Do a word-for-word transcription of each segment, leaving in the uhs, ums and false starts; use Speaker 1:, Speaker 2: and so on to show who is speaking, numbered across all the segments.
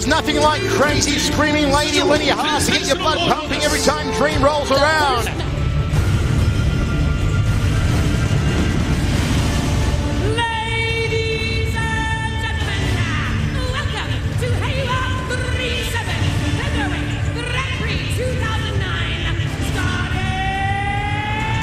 Speaker 1: There's nothing like crazy, screaming lady Lenne Hardt to get your blood pumping every time Dream rolls around.
Speaker 2: Ladies and gentlemen, welcome to Halo thirty-seven Heavyweight Grand Prix two thousand nine, starting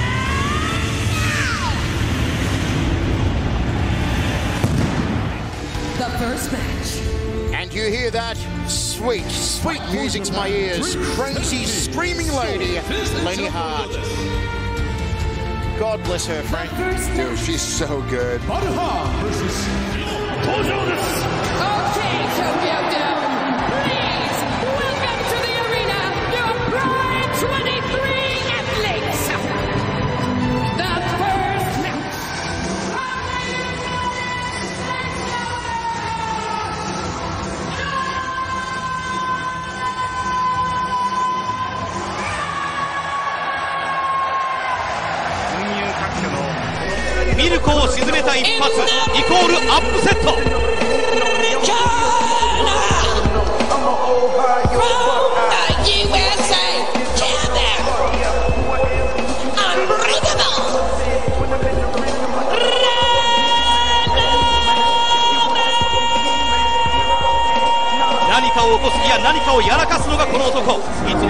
Speaker 2: now! The first match.
Speaker 1: And you hear that sweet, sweet music to my ears. Crazy, screaming lady Lenne Hardt. God bless her, Frank. Dude, she's so good.
Speaker 2: Okay, Tokyo Dome, please welcome to the arena your Pride twenty-three athletes. The first match.
Speaker 3: ミルコを沈めた一発イコールアップセット。何かを起こす気や何かをやらかすのがこの男。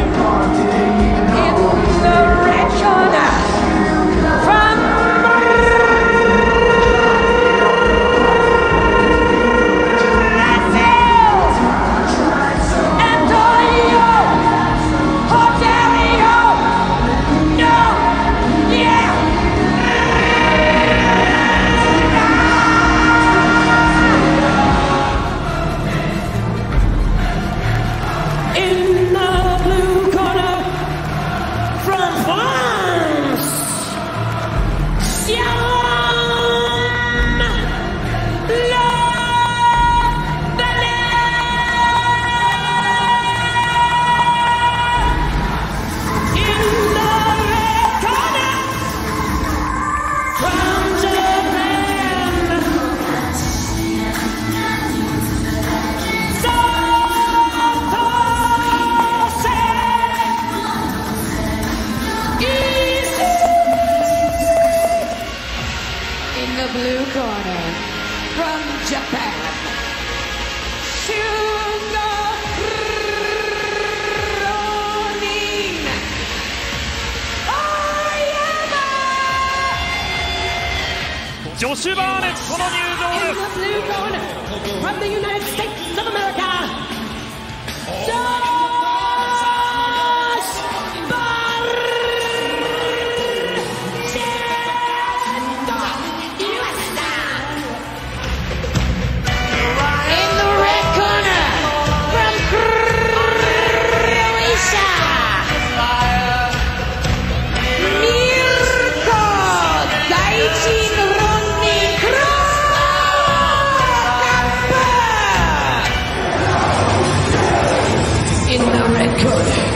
Speaker 2: In the blue corner, from Japan, Shugo Ronin Oyama!
Speaker 3: ジョシュ・バーネットの入場
Speaker 2: In
Speaker 3: です。
Speaker 2: the blue corner, from the United States of America, Josh in the red corner.